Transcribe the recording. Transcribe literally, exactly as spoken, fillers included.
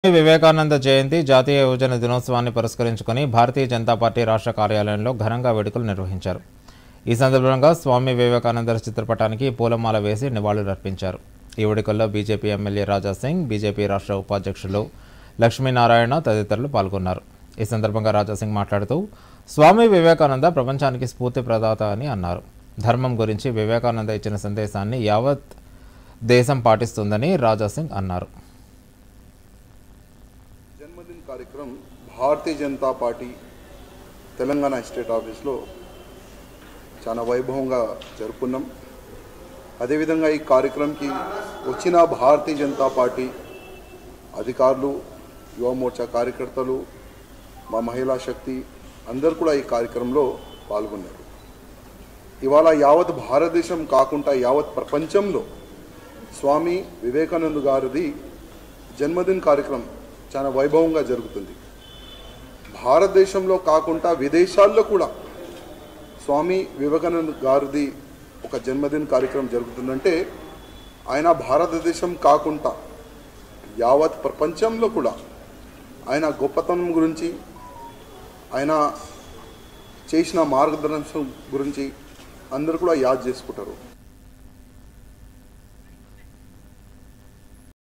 వివేకానంద జయంతి జాతీయ యువజన దినోత్సవాన్ని పురస్కరించుకొని భారతీయ జనతా పార్టీ రాష్ట్ర కార్యాలయంలో ఘనంగా వేడుకలు నిర్వహించారు. ఈ సందర్భంగా స్వామి వివేకానంద చిత్రపటానికి పూలమాల వేసి నివాళులర్పించారు. ఈ వేడుకల్లో BJP MLA Raja Singh, BJP రాష్ట్ర ఉపాధ్యక్షులు లక్ష్మీనారాయణ తదితరులు పాల్గొన్నారు. ఈ సందర్భంగా రాజా సింగ్ మాట్లాడుతూ స్వామి వివేకానంద ప్రపంచానికి స్ఫూర్తి ప్రదాత అని అన్నారు. ధర్మం గురించి వివేకానంద ఇచ్చిన సందేశాన్ని యావత్ దేశం పాటిస్తుందని రాజా సింగ్ అన్నారు. जन्मदिन कार्यक्रम भारतीय जनता पार्टी तेलंगाना स्टेट आफीस लो चाना वैभवंगा जरुपुकुन्नाम. अदे विधंगा ई कार्यक्रम की वच्चिन भारतीय जनता पार्टी अधिकारुलु, युवा मोर्चा कार्यकर्तलु, मा महिला शक्ति अंदरू कूडा ई कार्यक्रमंलो पाल्गొన్నారు. इवाళ యావత్ భారతదేశం కాకుండా యావత్ ప్రపంచంలో స్వామి వివేకానంద గారిది జన్మదిన కార్యక్రమం చాలా వైభవంగా జరుగుతుంది. భారతదేశంలో కాకుండా విదేశాల్లో కూడా స్వామి వివేకానంద గారిది ఒక జన్మదిన కార్యక్రమం జరుగుతుందంటే ఆయన భారతదేశం కాకుండా యావత్ ప్రపంచంలో కూడా ఆయన గొప్పతనం గురించి, ఆయన చేసిన మార్గదర్శనం గురించి అందరూ కూడా యాద్ చేసుకుంటారు.